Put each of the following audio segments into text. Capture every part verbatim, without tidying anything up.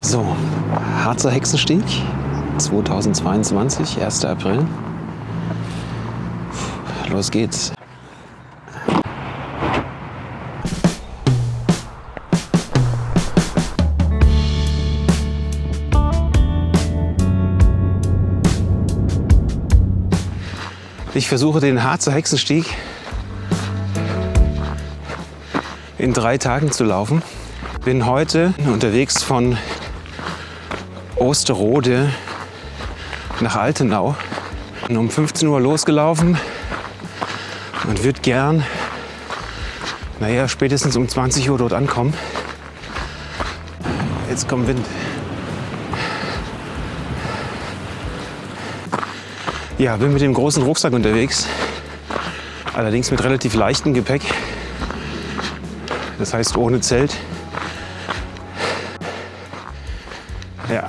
So, Harzer Hexensteg, zweitausendzweiundzwanzig, erster April. Los geht's. Ich versuche den Harzer Hexensteg in drei Tagen zu laufen. Bin heute unterwegs von Osterode nach Altenau. Bin um fünfzehn Uhr losgelaufen und würde gern, naja, spätestens um zwanzig Uhr dort ankommen. Jetzt kommt Wind. Ja, bin mit dem großen Rucksack unterwegs, allerdings mit relativ leichtem Gepäck. Das heißt ohne Zelt. Ja.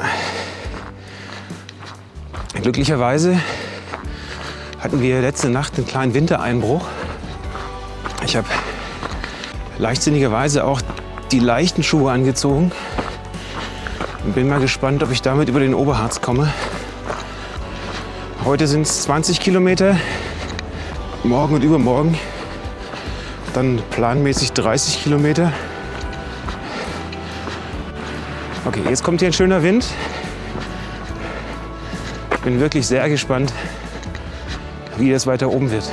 Glücklicherweise hatten wir letzte Nacht einen kleinen Wintereinbruch. Ich habe leichtsinnigerweise auch die leichten Schuhe angezogen und bin mal gespannt, ob ich damit über den Oberharz komme. Heute sind es zwanzig Kilometer, morgen und übermorgen dann planmäßig dreißig Kilometer. Okay, jetzt kommt hier ein schöner Wind. Ich bin wirklich sehr gespannt, wie das weiter oben wird.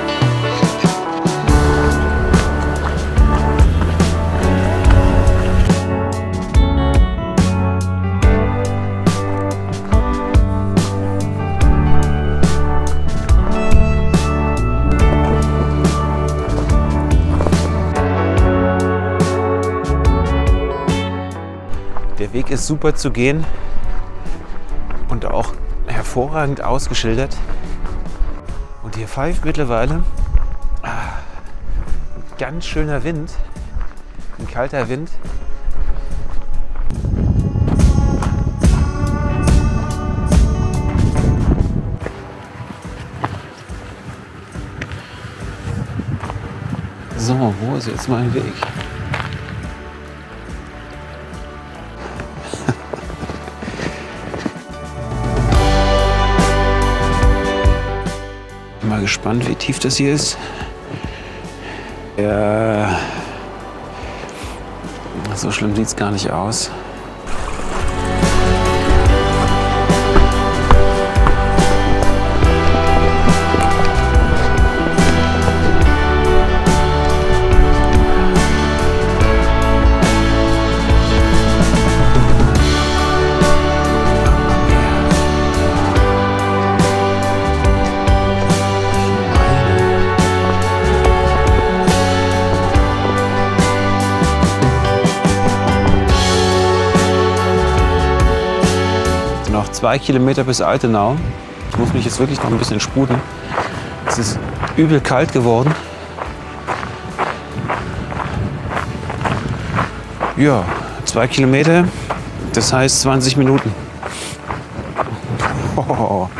Der Weg ist super zu gehen und auch hervorragend ausgeschildert. Und hier pfeift mittlerweile ah, ein ganz schöner Wind, ein kalter Wind. So, wo ist jetzt mein Weg? Mal gespannt, wie tief das hier ist. Ja, so schlimm sieht es gar nicht aus. Noch zwei Kilometer bis Altenau. Ich muss mich jetzt wirklich noch ein bisschen sputen. Es ist übel kalt geworden. Ja, zwei Kilometer, das heißt zwanzig Minuten. Oh.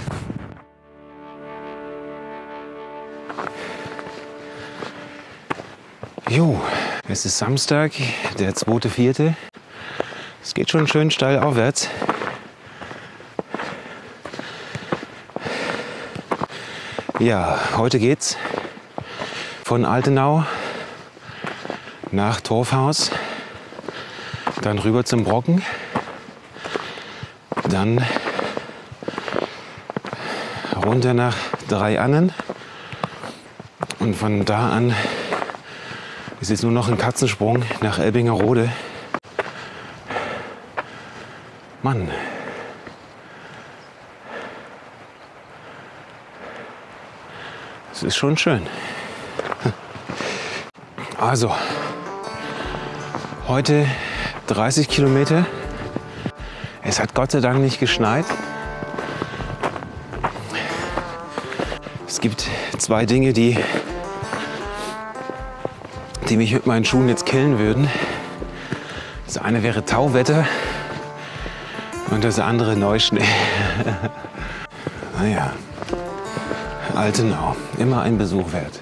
Jo, es ist Samstag, der zweite vierte Es geht schon schön steil aufwärts. Ja, heute geht's von Altenau nach Torfhaus, dann rüber zum Brocken, dann runter nach Dreiannen und von da an ist jetzt nur noch ein Katzensprung nach Elbingerode. Mann. Das ist schon schön. Also, heute dreißig Kilometer. Es hat Gott sei Dank nicht geschneit. Es gibt zwei Dinge, die, die mich mit meinen Schuhen jetzt killen würden. Das eine wäre Tauwetter und das andere Neuschnee. Naja. Altenau, immer ein Besuch wert.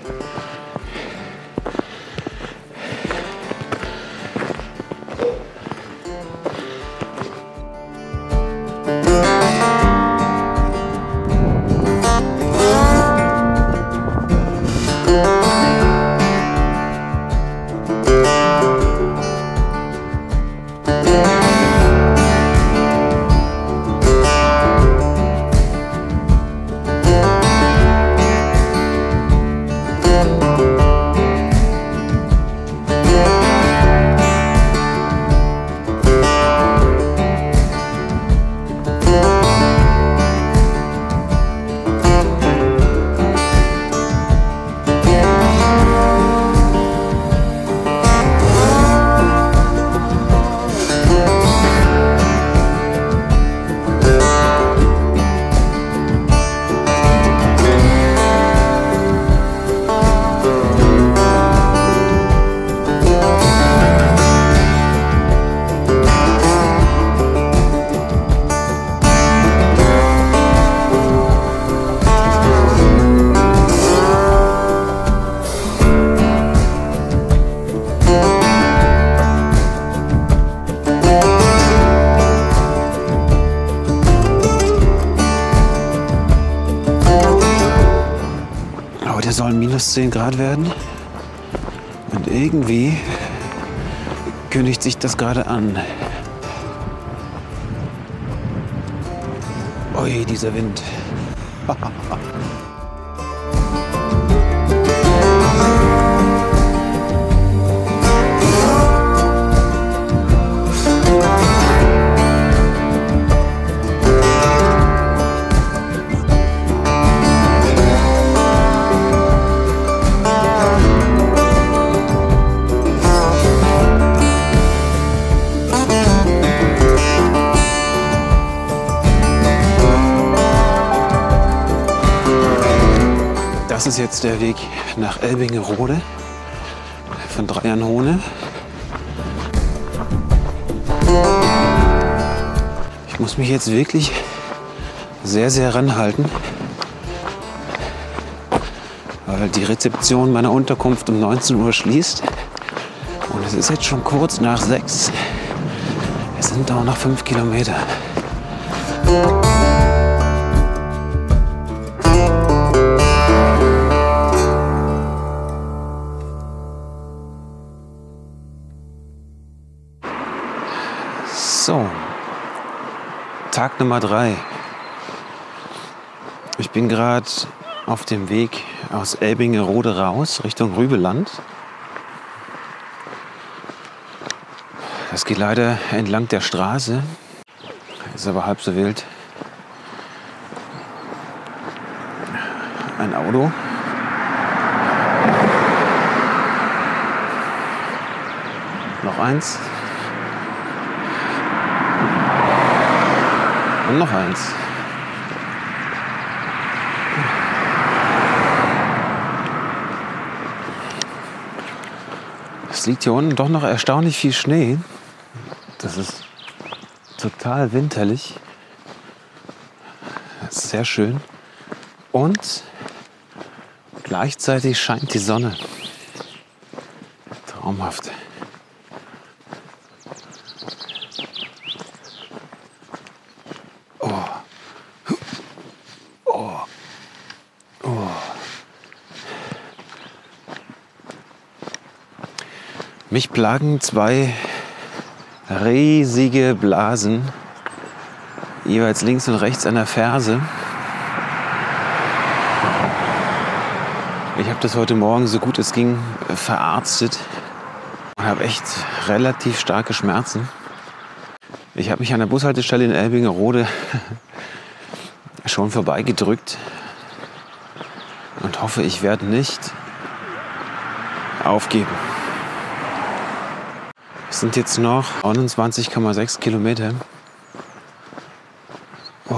sollen minus zehn Grad werden. Und irgendwie kündigt sich das gerade an. Ui, dieser Wind. Das ist jetzt der Weg nach Elbingerode von Drei-an-Hohne. Ich muss mich jetzt wirklich sehr, sehr ranhalten, weil die Rezeption meiner Unterkunft um neunzehn Uhr schließt. Und es ist jetzt schon kurz nach sechs. Es sind auch noch fünf Kilometer. So, Tag Nummer drei. Ich bin gerade auf dem Weg aus Elbingerode raus, Richtung Rübeland. Das geht leider entlang der Straße, ist aber halb so wild. Ein Auto. Noch eins. Und noch eins. Es liegt hier unten doch noch erstaunlich viel Schnee. Das ist total winterlich. Das ist sehr schön. Und gleichzeitig scheint die Sonne. Traumhaft. Mich plagen zwei riesige Blasen, jeweils links und rechts an der Ferse. Ich habe das heute Morgen so gut es ging verarztet und habe echt relativ starke Schmerzen. Ich habe mich an der Bushaltestelle in Elbingerode schon vorbeigedrückt und hoffe, ich werde nicht aufgeben. Es sind jetzt noch neunundzwanzig Komma sechs Kilometer. Oh.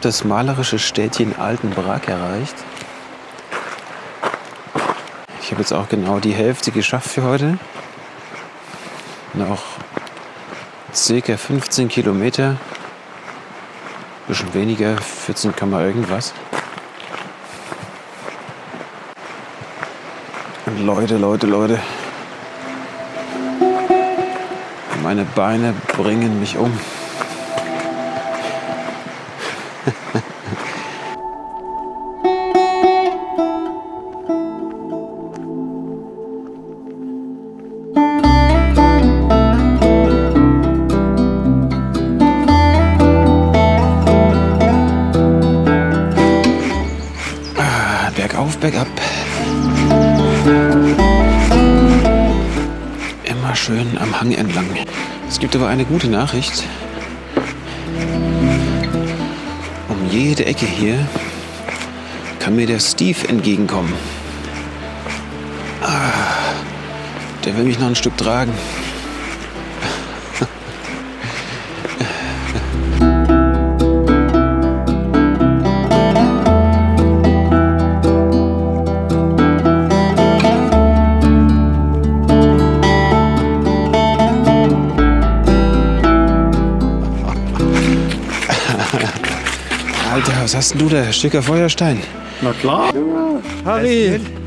das malerische Städtchen Altenbrak erreicht. Ich habe jetzt auch genau die Hälfte geschafft für heute. Noch circa fünfzehn Kilometer. Bisschen weniger, vierzehn Komma irgendwas. Und Leute, Leute, Leute. Meine Beine bringen mich um. ah, bergauf, bergab. Immer schön am Hang entlang. Es gibt aber eine gute Nachricht. Um jede Ecke hier kann mir der Steve entgegenkommen. Ah, der will mich noch ein Stück tragen. Alter, was hast denn du da? Stücker Feuerstein. Na klar. Harry,